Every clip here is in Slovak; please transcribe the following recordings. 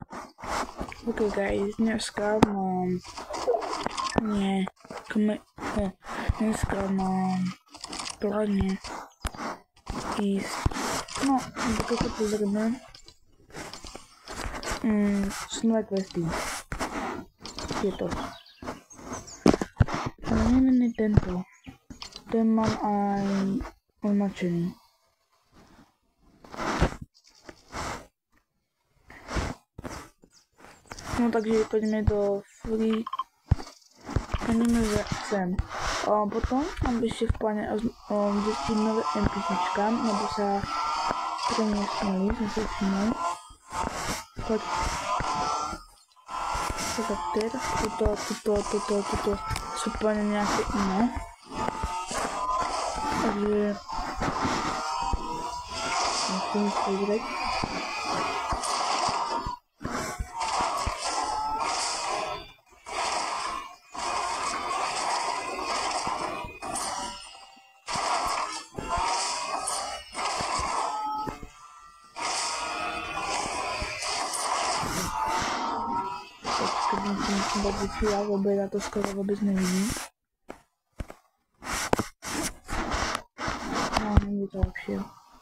Ok guys, dneska mám plánne ísť, no, ako sa pozrieme, nové questy. Tieto. Ale nemenej tento. Ten mám aj označený. No takže poďme do free. Poďme sem. Potom mám ešte v pláne zistiť nové NPCčka, nebo sa premiestnili, som sa všimol. Poď. Tak teraz, toto sú plne nejaké iné. Takže musím pozrieť. Musím dať vyčíva, lebo ja to skoro vôbec nevidím. No, není to lepšie.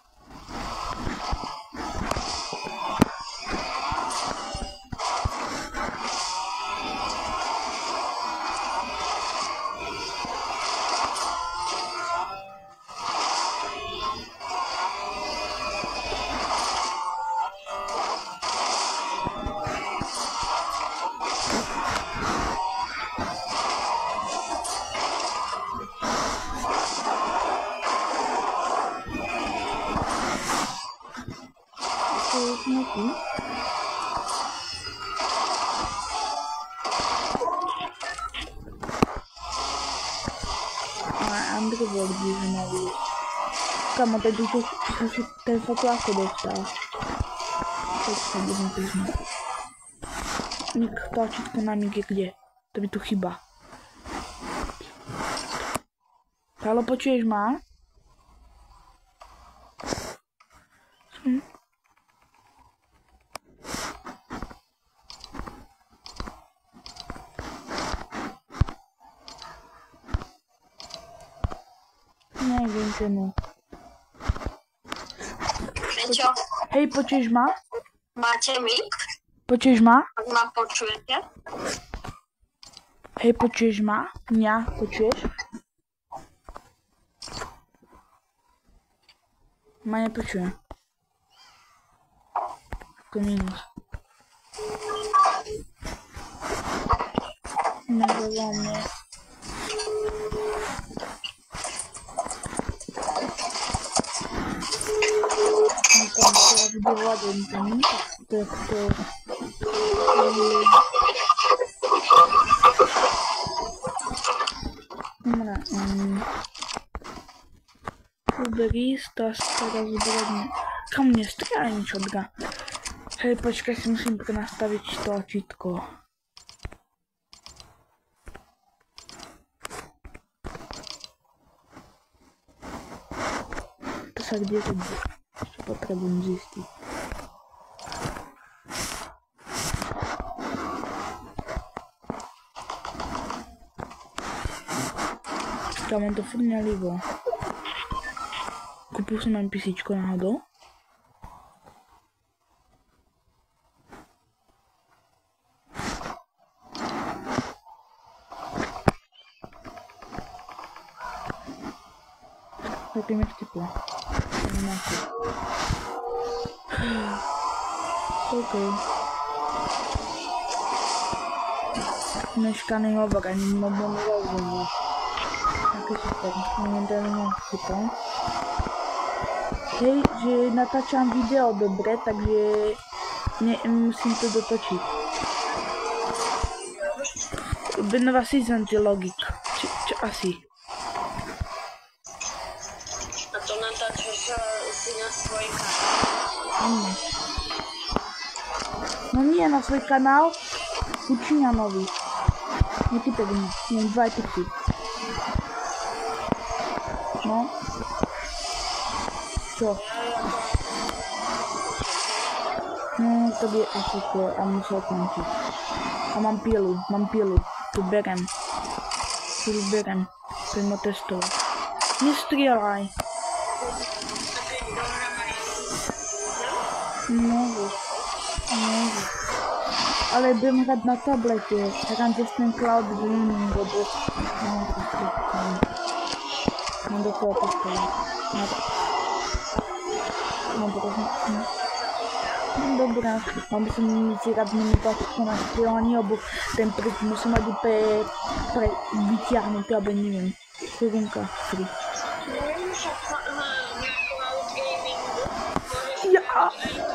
Andrew Word znovu. Kamo, teď už ten sa tu ako dostal. Teď sa budem písmo. Mik, tlačítko na mik je kde? To by tu chyba. Halo, počuješ ma? Neviem čemu. Čo? Hej, počuješ ma? Máte mi? Počuješ ma? Ak ma počujete? Hej, počuješ ma? Mňa počuješ? Ma nepočujem. To minus. Nevolá mne. Tam sa vybývať jeden, tak to... Dobre, Uberí, to teraz vybrať... Kam mne strieľa niečo dga? Hej, počkaj, si musím prenastaviť tlačítko. To sa kde to bude? Ešte potrebujem zistiť. Mám to furt nelivo. Kúpil som NPCčko náhodou. Taký mi vtiplo. OK. Meškaný hovor, ani mobil nerozumie. Taký super, nedelný chytám. Hej, že natáčam video dobre, takže musím to dotočiť. Nová season je logik. Čo asi? A to natáčaš si na svoj kanál? No nie na svoj kanál, učíňa nový. Netypek mi, neviem, 2 typy. No. Čo? No, to by asi to a musel končit. A mám pilu, tu berem. Pojďme testovat. Nestřílaj. Můžu. Ale budem hrát na tabletě. Hrám ten cloud gaming, nebo... No, do toho postavit. No, dobrá, mám si říkat minutačku na střílení, nebo ten pryč musím mít úplně vyťahnout, aby nevím. Chvílinka, free. Ja.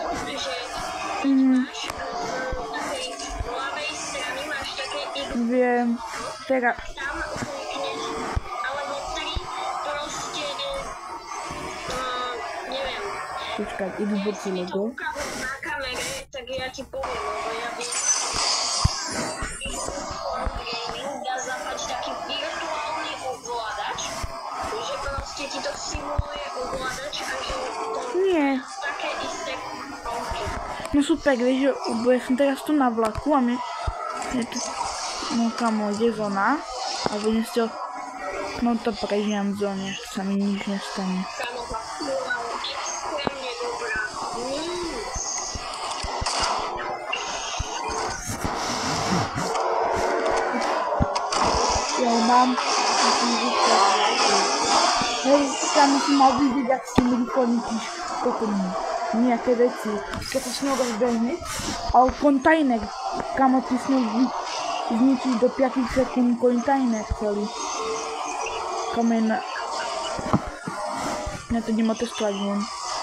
Viem, teda... Počkaj, Xbox logo. Na kamere, tak ja ti poviem, lebo ja viem, gaming dá zaplať taký virtuálny ovládač, že proste ti to simuluje ovládač a že to Nie. také isté konky. No super, vieš, bo ja som teraz tu na vlaku a mi... Je tu... No kamo, ide zóna. A vy ste... No to prežijem v zóne, sa mi nič nestane. Kamo, extrémne dobrá. Ja mám... Hej, tam musím mal vidieť, ak si mi vykoníš toto nejaké veci. Keď sa s ňou rozbehne, ale kontajner, kamo ty s ňou zničíš do 5 sekúnd kontajner celý. Kamen... Ja to idem otestovať von.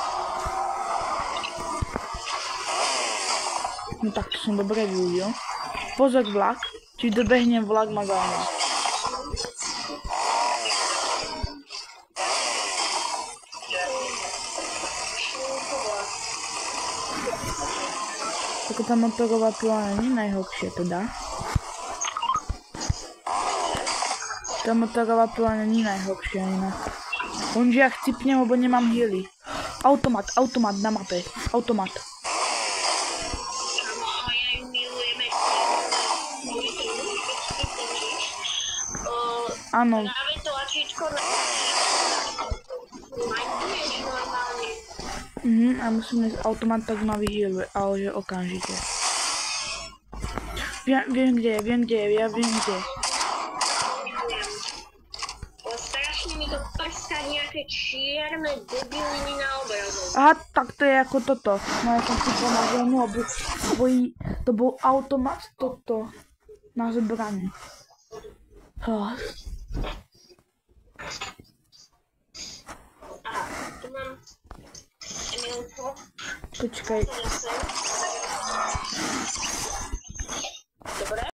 No tak to som dobre využil. Pozor vlak, či dobehnem vlak ma zaujíma. Ako tá motorová pila nie je najhlbšie teda. Tá motorová pila nie je najhlbšia inak. Lenže ja chcipnem, lebo nemám healy. Automat na mape. Automat. Áno. Práve tlačítko na... Majkuješ normálne. A musím ísť automat, tak ma vyhealuje, ale že okamžite. Viem kde je. Strašne mi to prská nejaké čierne debiliny na obrazu. Aha, tak to je ako toto. No ja som si pomáhal, no, to bol automat toto na zbranie. Tu mám Emilko. Počkaj.